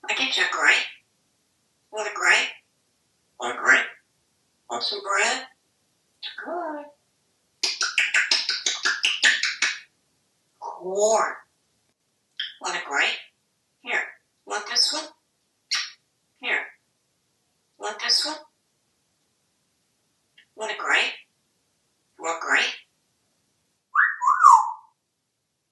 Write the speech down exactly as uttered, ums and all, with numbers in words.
I get you a grape. Want a grape? Want a grape? Want some bread? Good. Corn. Want a grape? Here. Want this one? Here. Want this one? Want a grape? Want a grape?